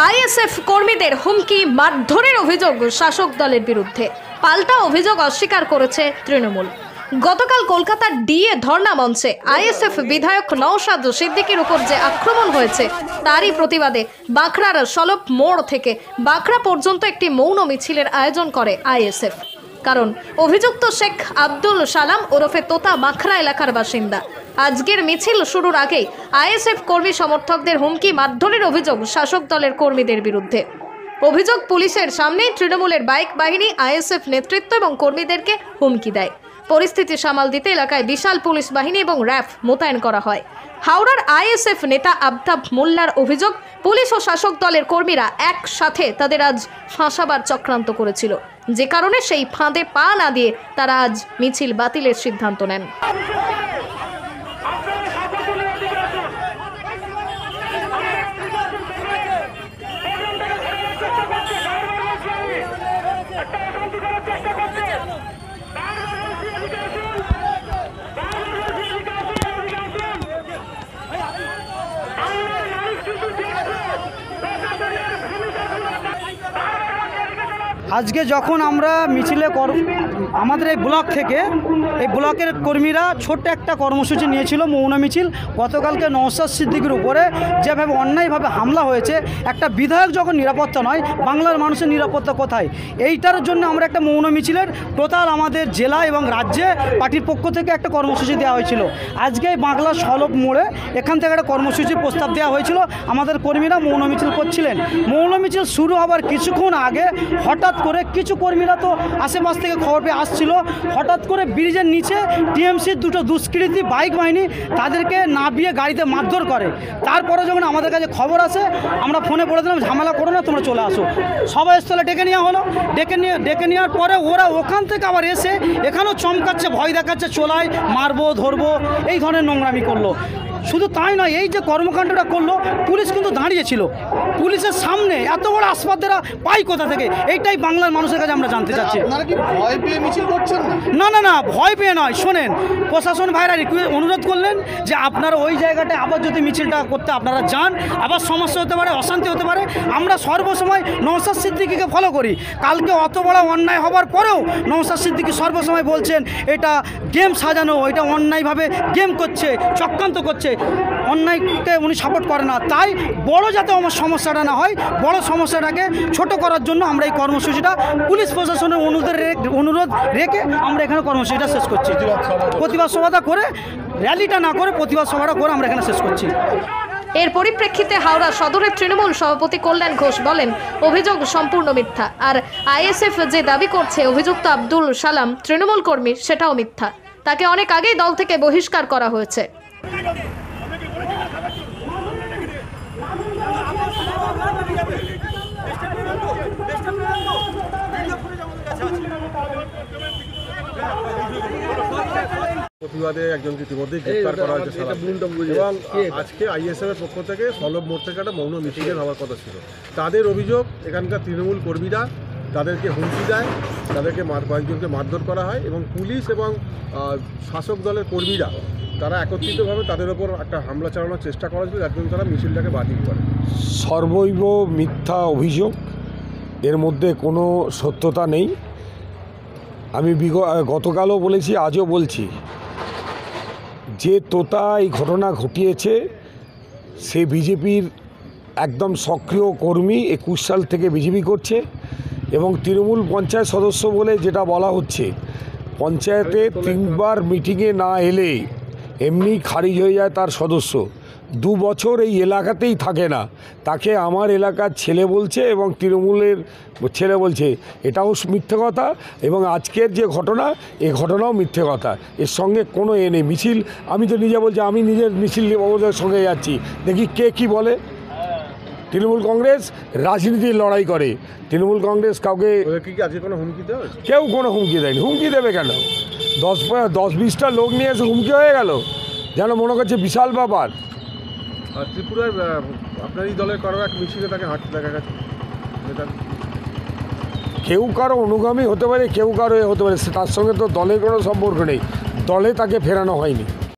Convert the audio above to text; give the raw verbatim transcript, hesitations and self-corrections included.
ISF কর্মীদের হুমকি মারধরের অভিযোগ শাসক দলের বিরুদ্ধে। পাল্টা অভিযোগ অস্বীকার করেছে তৃণমূল। গতকাল কলকাতার ডিএ ধর্ণা মঞ্চে আইএসএফ বিধায়ক নওশাদ সিদ্দিকীর উপর যে আক্রমণ হয়েছে তারই প্রতিবাদে বাঁকড়ার সলপ মোড় থেকে বাঁকড়া পর্যন্ত একটি মৌন মিছিলের আয়োজন করে আইএসএফ। কারণ অভিযুক্ত শেখ আব্দুল সালাম ওরফে তোতা বাঁকড়া এলাকার বাসিন্দা। আজকের মিছিল শুরুর আগেই আইএসএফ কর্মী সমর্থকদের হুমকি মারধরের অভিযোগ শাসক দলের কর্মীদের বিরুদ্ধে। অভিযোগ পুলিশের সামনেই তৃণমূলের বাইক বাহিনী আইএসএফ নেতৃত্ব এবং কর্মীদেরকে হুমকি দেয়। পরিস্থিতি সামাল দিতে এলাকায় বিশাল পুলিশ বাহিনী এবং র্যাফ মোতায়েন করা হয়। হাওড়ার আইএসএফ নেতা আফতাব মোল্লার অভিযোগ, পুলিশ ও শাসক দলের কর্মীরা একসাথে তাদের আজ ফাঁসাবার চক্রান্ত করেছিল, যে কারণে সেই ফাঁদে পা না দিয়ে তারা আজ মিছিল বাতিলের সিদ্ধান্ত নেন। আজকে যখন আমরা মিছিলে আমাদের এই ব্লক থেকে এই ব্লকের কর্মীরা ছোট্ট একটা কর্মসূচি নিয়েছিল, মৌন মিছিল। গতকালকে নওশাদ সিদ্দিকীর উপরে যেভাবে অন্যায়ভাবে হামলা হয়েছে, একটা বিধায়ক যখন নিরাপত্তা নয়, বাংলার মানুষের নিরাপত্তা কোথায়? এইটার জন্য আমরা একটা মৌন মিছিলের টোটাল আমাদের জেলা এবং রাজ্যে পার্টির পক্ষ থেকে একটা কর্মসূচি দেওয়া হয়েছিল। আজকে বাংলার সলভ মোড়ে এখান থেকে একটা কর্মসূচির প্রস্তাব দেওয়া হয়েছিল। আমাদের কর্মীরা মৌন মিছিল করছিলেন। মৌন মিছিল শুরু হবার কিছুক্ষণ আগে হঠাৎ করে কিছু কর্মীরা তো আশেপাশ থেকে খবর পেয়ে আসছিল, হঠাৎ করে ব্রিজের নিচে টিএমসির দুটো দুষ্কৃতী বাইক বাহিনী তাদেরকে নামিয়ে গাড়িতে মারধর করে। তারপরে যখন আমাদের কাছে খবর আসে, আমরা ফোনে বলে দিলাম ঝামেলা করো না, তোমরা চলে আসো। সভাস্থলে ডেকে নেওয়া হলো। ডেকে নিয়ে ডেকে নেওয়ার পরে ওরা ওখান থেকে আবার এসে এখানেও চমকাচ্ছে, ভয় দেখাচ্ছে, চোলায় মারবো ধরবো এই ধরনের নোংরামি করলো। শুধু তাই নয়, এই যে কর্মকাণ্ডটা করলো, পুলিশ কিন্তু দাঁড়িয়েছিল। পুলিশের সামনে এত বড় আসপাদেরা পাই কোথা থেকে? এইটাই বাংলার মানুষের কাছে আমরা জানতে চাচ্ছি। আপনারা কি ভয় পেয়ে মিছিল করছেন? না না না, ভয় পেয়ে নয়। শোনেন, প্রশাসন ভাইরা অনুরোধ করলেন যে আপনারা ওই জায়গাটায় আবার যদি মিছিলটা করতে আপনারা যান, আবার সমস্যা হতে পারে, অশান্তি হতে পারে। আমরা সর্বসময় নওশাদ সিদ্দিকীকে ফলো করি। কালকে অত বড় অন্যায় হবার পরেও নওশাদ সিদ্দিকী সর্বসময় বলছেন এটা গেম সাজানো, এটা অন্যায়ভাবে গেম করছে, চক্রান্ত করছে, অন্যায়কে উনি সাপোর্ট করে না। তাই বড় যাতে আমার সমস্যাটা না হয়, বড় সমস্যাটাকে ছোট করার জন্য আমরা এই কর্মসূচিটা পুলিশ প্রশাসনের অনুরোধ অনুরোধ রেখে আমরা এখানে কর্মসূচিটা শেষ করছি। প্রতিবাদ সভাটা করে, র্যালিটা না করে প্রতিবাদ সভাটা করে আমরা এখানে শেষ করছি। এর পরিপ্রেক্ষিতে হাওড়া সদরের তৃণমূল সভাপতি কল্যাণ ঘোষ বলেন, অভিযোগ সম্পূর্ণ মিথ্যা। আর আইএসএফ যে দাবি করছে অভিযুক্ত আব্দুল সালাম তৃণমূল কর্মী, সেটাও মিথ্যা। তাকে অনেক আগেই দল থেকে বহিষ্কার করা হয়েছে। প্রতিবাদে একজনকে ইতিমধ্যে গ্রেপ্তার করা হয়েছে এবং আজকে আইএসএফ এর পক্ষ থেকে সলভ মোড় থেকে একটা মৌন মিছিলের হওয়ার কথা ছিল। তাদের অভিযোগ, এখানকার তৃণমূল কর্মীরা তাদেরকে হুমকি দেয়, তাদেরকে কয়েকজনকে মারধর করা হয় এবং পুলিশ এবং শাসক দলের কর্মীরা তারা একত্রিতভাবে তাদের ওপর একটা হামলা চালানোর চেষ্টা করা হয়েছিল, যার জন্য তারা মিছিলটাকে বাতিল করে। সর্বৈব মিথ্যা অভিযোগ, এর মধ্যে কোনো সত্যতা নেই। আমি বিগ গতকালও বলেছি, আজও বলছি, যে তোতা এই ঘটনা ঘটিয়েছে সে বিজেপির একদম সক্রিয় কর্মী, একুশ সাল থেকে বিজেপি করছে এবং তৃণমূল পঞ্চায়েত সদস্য বলে যেটা বলা হচ্ছে, পঞ্চায়েতে তিনবার মিটিংয়ে না এলে এমনি খারিজ হয়ে যায় তার সদস্য। দু বছর এই এলাকাতেই থাকে না, তাকে আমার এলাকার ছেলে বলছে এবং তৃণমূলের ছেলে বলছে, এটাও মিথ্যে কথা। এবং আজকের যে ঘটনা, এই ঘটনাও মিথ্যে কথা। এর সঙ্গে কোনো এ নেই। মিছিল আমি তো নিজে বলছি, আমি নিজের মিছিল ওদের সঙ্গে যাচ্ছি, দেখি কে কি বলে। তৃণমূল কংগ্রেস রাজনীতির লড়াই করে। তৃণমূল কংগ্রেস কাউকে কেউ কোনো হুমকি দেয়নি। হুমকি দেবে কেন? দশ দশ বিশটা লোক নিয়ে এসে হুমকি হয়ে গেল, যেন মনে করছে বিশাল ব্যাপার। আর ত্রিপুরার আপনারই দলের কারো এক মিছিলে তাকে হাঁটতে দেখা গেছে। কেউ কারো অনুগামী হতে পারে, কেউ কারো এ হতে পারে, তার সঙ্গে তো দলের কোনো সম্পর্ক নেই। দলে তাকে ফেরানো হয়নি।